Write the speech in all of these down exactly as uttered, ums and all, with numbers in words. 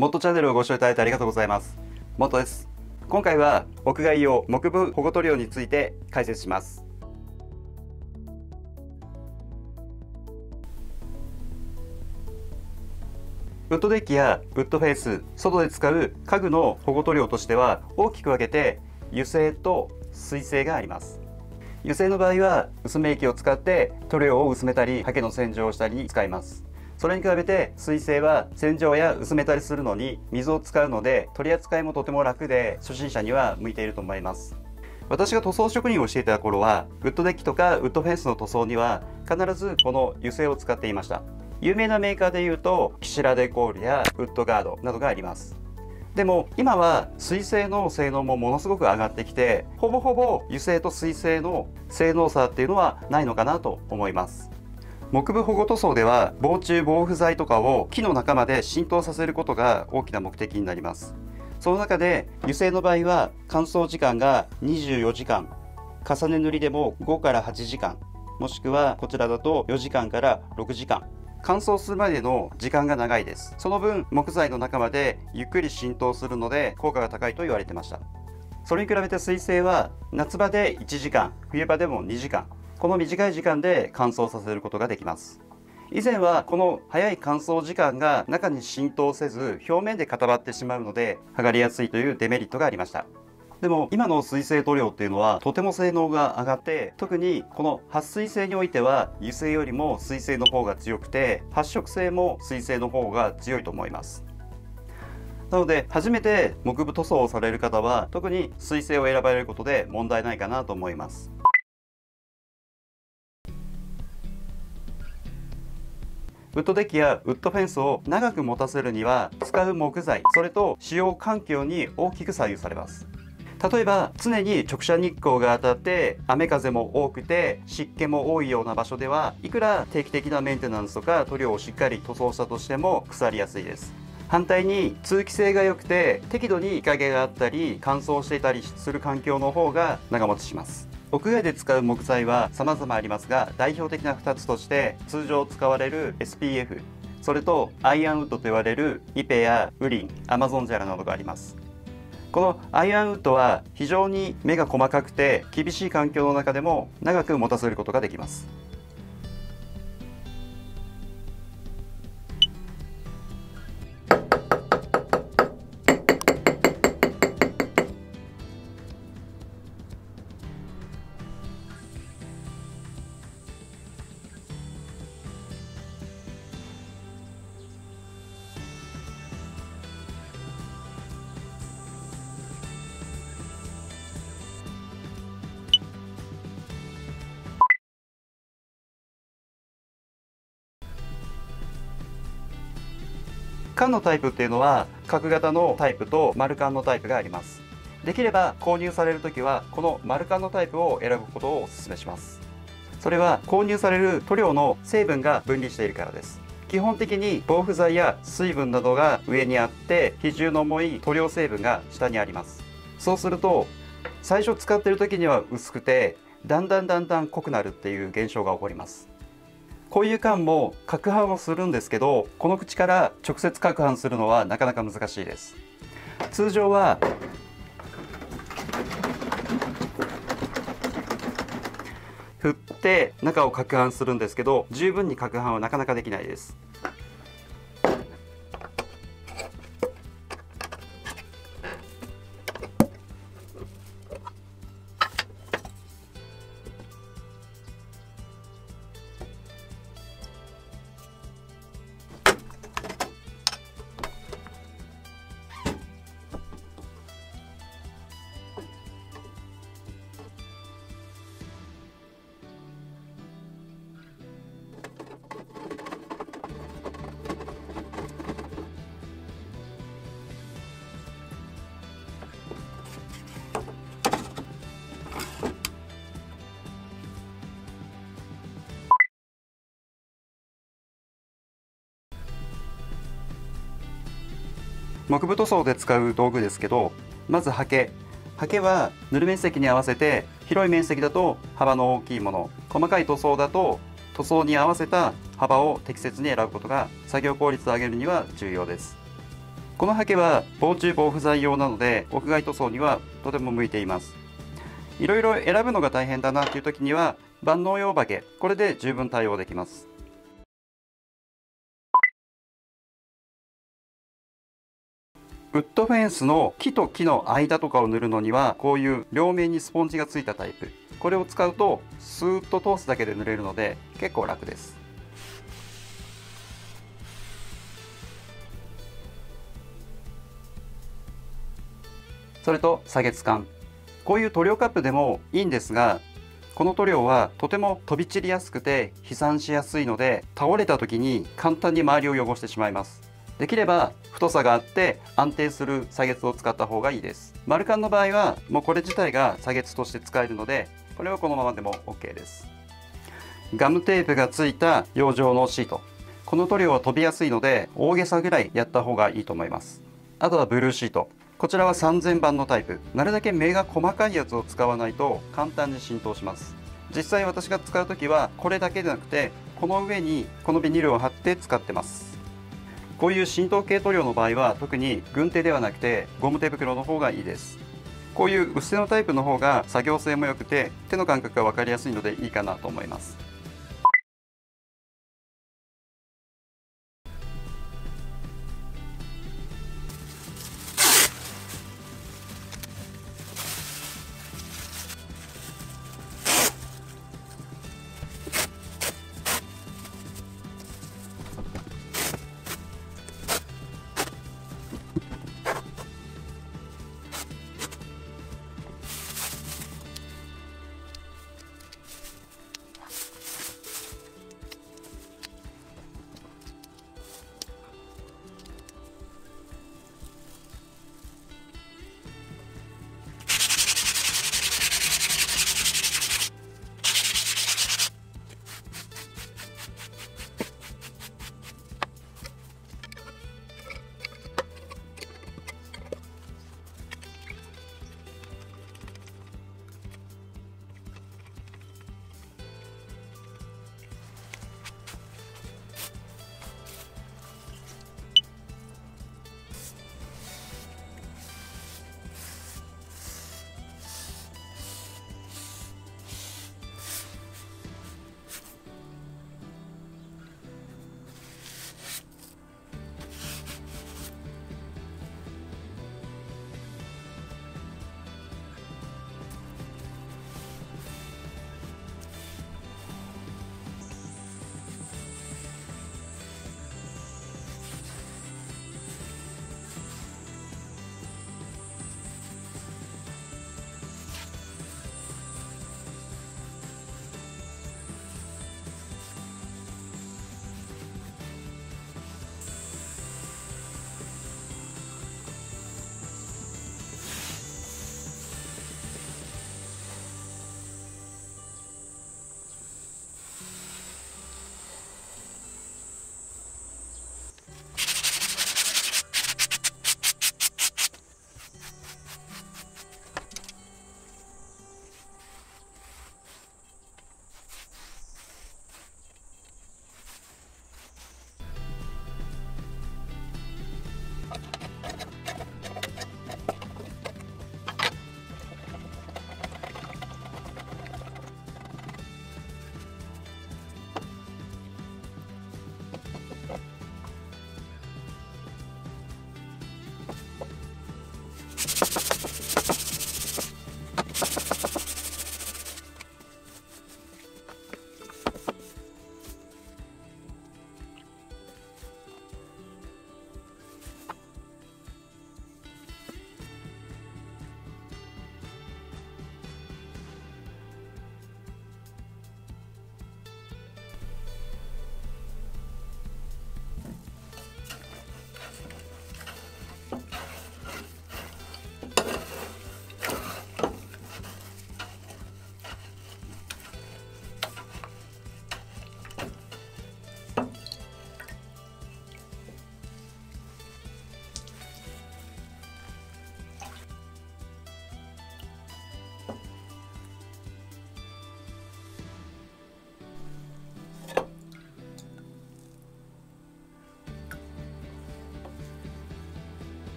モットチャンネルをご視聴いただいてありがとうございます。モットです。今回は屋外用木部保護塗料について解説します。ウッドデッキやウッドフェイス、外で使う家具の保護塗料としては大きく分けて油性と水性があります。油性の場合は薄め液を使って塗料を薄めたり、ハケの洗浄をしたりに使います。それに比べて水性は洗浄や薄めたりするのに水を使うので、取り扱いもとても楽で初心者には向いていると思います。私が塗装職人をしていた頃はウッドデッキとかウッドフェンスの塗装には必ずこの油性を使っていました。有名なメーカーでいうとキシラデコールやウッドガードなどがあります。でも今は水性の性能もものすごく上がってきて、ほぼほぼ油性と水性の性能差っていうのはないのかなと思います。木部保護塗装では防虫防腐剤とかを木の中まで浸透させることが大きな目的になります。その中で油性の場合は乾燥時間がにじゅうよじかん、重ね塗りでもごからはちじかん、もしくはこちらだとよじかんからろくじかん、乾燥するまでの時間が長いです。その分木材の中までゆっくり浸透するので効果が高いと言われてました。それに比べて水性は夏場でいちじかん、冬場でもにじかん、この短い時間で乾燥させることができます。以前はこの早い乾燥時間が中に浸透せず表面で固まってしまうので剥がれやすいというデメリットがありました。でも今の水性塗料っていうのはとても性能が上がって、特にこの撥水性においては油性よりも水性の方が強くて、発色性も水性の方が強いと思います。なので初めて木部塗装をされる方は特に水性を選ばれることで問題ないかなと思います。ウッドデッキやウッドフェンスを長く持たせるには使う木材、それと使用環境に大きく左右されます。例えば常に直射日光が当たって雨風も多くて湿気も多いような場所では、いくら定期的なメンテナンスとか塗料をしっかり塗装したとしても腐りやすいです。反対に通気性が良くて適度に日陰があったり乾燥していたりする環境の方が長持ちします。屋外で使う木材は様々ありますが、代表的なふたつとして通常使われる エスピーエフ、 それとアイアンウッドと言われるイペやウリン、アマゾンジャラなどがあります。このアイアンウッドは非常に目が細かくて厳しい環境の中でも長く持たせることができます。缶のタイプっていうのは角型のタイプと丸缶のタイプがあります。できれば購入される時はこの丸缶のタイプを選ぶことをお勧めします。それは購入される塗料の成分が分離しているからです。基本的に防腐剤や水分などが上にあって比重の重い塗料成分が下にあります。そうすると最初使っている時には薄くてだんだんだんだん濃くなるっていう現象が起こります。こういう缶も攪拌をするんですけど、この口から直接攪拌するのはなかなか難しいです。通常は振って中を攪拌するんですけど、十分に攪拌はなかなかできないです。木部塗装で使う道具ですけど、まずハケ。ハケは塗る面積に合わせて、広い面積だと幅の大きいもの、細かい塗装だと塗装に合わせた幅を適切に選ぶことが作業効率を上げるには重要です。 このハケは防虫防腐剤用なので屋外塗装にはとても向いています。いろいろ選ぶのが大変だなという時には万能用ハケ、これで十分対応できます。ウッドフェンスの木と木の間とかを塗るのにはこういう両面にスポンジがついたタイプ、これを使うとスーッと通すだけで塗れるので結構楽です。それと砂月管、こういう塗料カップでもいいんですが、この塗料はとても飛び散りやすくて飛散しやすいので倒れた時に簡単に周りを汚してしまいます。できれば太さがあって安定する砂月を使った方がいいです。丸カンの場合はもうこれ自体が砂月として使えるのでこれはこのままでも OK です。ガムテープがついた養生のシート、この塗料は飛びやすいので大げさぐらいやった方がいいと思います。あとはブルーシート、こちらはさんぜんばんのタイプ、なるだけ目が細かいやつを使わないと簡単に浸透します。実際私が使う時はこれだけでなくてこの上にこのビニールを貼って使ってます。こういう浸透系塗料の場合は特に軍手ではなくてゴム手袋の方がいいです。こういう薄手のタイプの方が作業性も良くて手の感覚が分かりやすいのでいいかなと思います。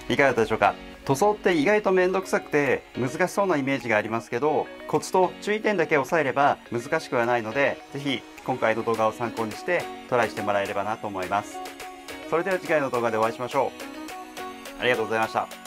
いかがだったでしょうか。塗装って意外と面倒くさくて難しそうなイメージがありますけど、コツと注意点だけ押さえれば難しくはないので、ぜひ今回の動画を参考にしてトライしてもらえればなと思います。それでは次回の動画でお会いしましょう。ありがとうございました。